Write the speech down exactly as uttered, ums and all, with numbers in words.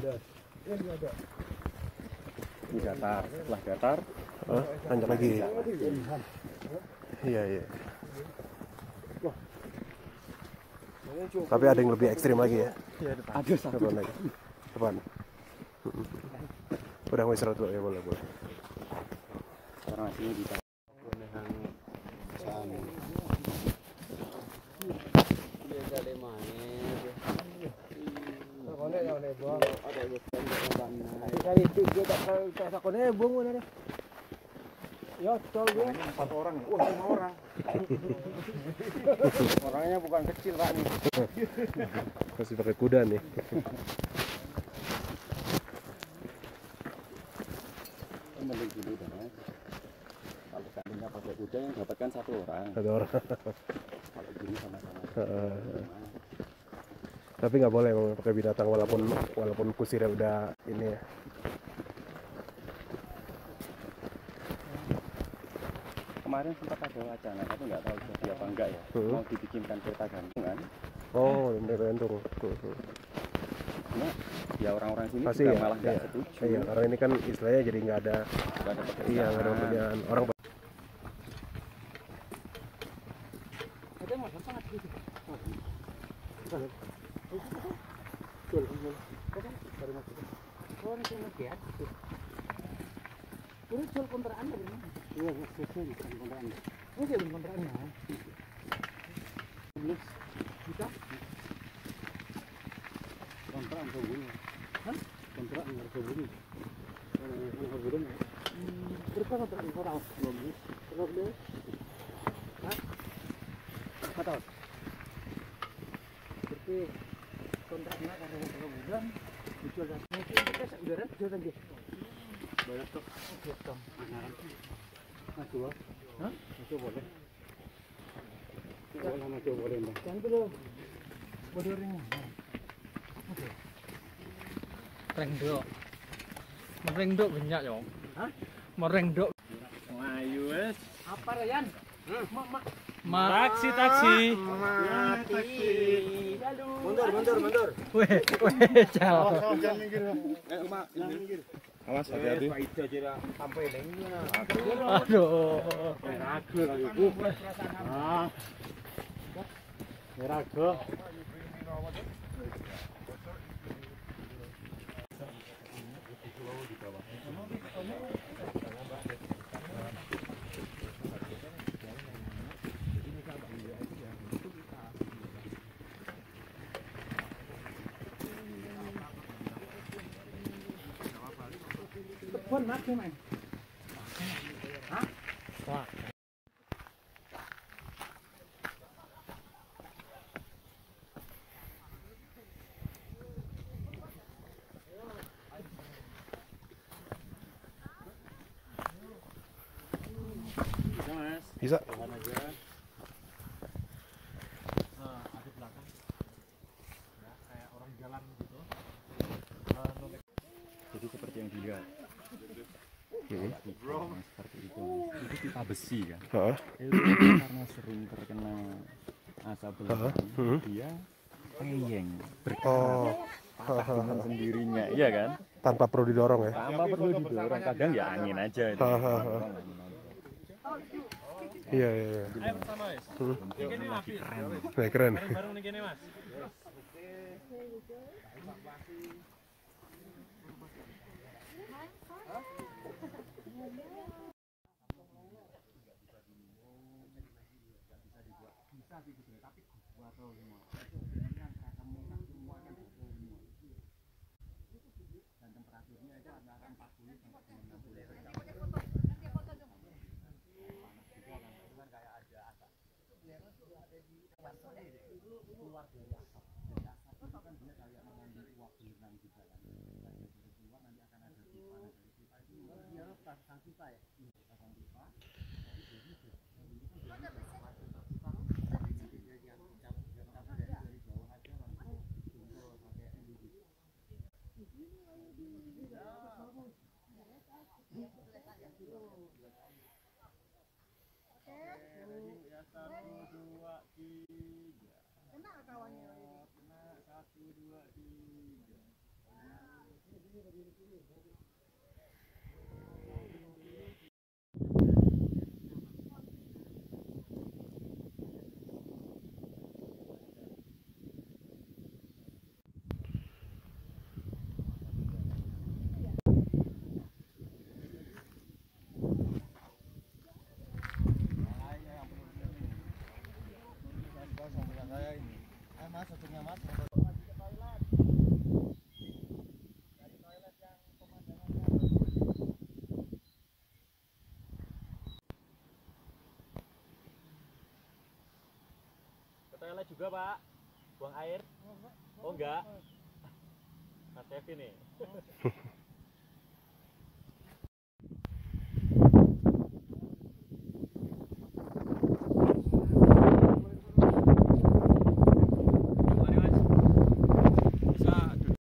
Ini datar, setelah datar, oh, lanjut lagi. Iya iya. Tapi ada yang lebih ekstrim lagi ya? Iya, depan. Ada satu depan lagi. Depan. Udah mau istirahat dulu ya, boleh boleh. Sekarang masih di empat orang, wah lima orang. Orangnya bukan kecil Pak nih. Masih pakai kuda nih. Mending dulu dah. Kalau seandainya pakai kuda yang dapatkan satu orang. Satu orang. Kalau gini sama-sama. Tapi nggak boleh pakai binatang walaupun walaupun kusirnya udah ini ya. Kemarin sempat ada wacana, tapi nggak tahu jadi apa enggak ya. Hmm. Mau dibikinkan kereta gantungan. Oh, kereta gantung. Nah, ya orang-orang sini pasti juga ya, malah nggak iya. setuju. Iya, karena ini kan istilahnya jadi nggak ada, nggak ada pekerjaan. Iya, nggak ada pekerjaan. Orang jual kontrakan dari mana? Iya, jual kontrakan. Oh, jual kontrakan ya. Belum kita kontrakan sebelumnya. Hah? Kontrakan sebelumnya. Yang sebelumnya. Berapa kontrakan orang? Belum. Berapa deh? Hah? Empat tahun. Berarti kontraknya karena berapa bulan? Dijual dan mungkin kita sebulan jual lagi. Banyak tuh. Gitu. Mas jual? Hah? Mas jual boleh? Boleh mas jual boleh mbak? Yang itu bodohnya. Oke. Rengdok. Merengdok banyak ya. Hah? Merengdok. Ayo wes. Apa Ryan? Mak mak. Taksi taksi. Taksi. Mundur mundur mundur. Weh weh cal. Jangan minggir. Eh mak minggir. Awas hati-hati. Sampai lengnya. Aduh. Ragu lagi bu. Ah. Ragu. Pun mak gimana? Hah? Wah. bisa. Nah, di belakang. Ya, kayak orang jalan gitu. Jadi seperti yang dilihat. Hmm. Seperti itu. Itu pipa besi kan. Heeh. Itu karena sering terkena asap ledakan, hmm. dia peyeng berkarat. Oh. Patah dengan sendirinya, iya kan? Tanpa perlu didorong ya. Tanpa perlu didorong, kadang ya angin aja itu. Iya iya iya. Ayo sama Mas. Ini api keren. Nah, keren. Bareng nih gini Mas. Satu, dua, tiga. Kena kawannya. Kena satu, dua, tiga. Ke toilet juga, Pak. Buang air. Oh enggak. Mas Kevin nih.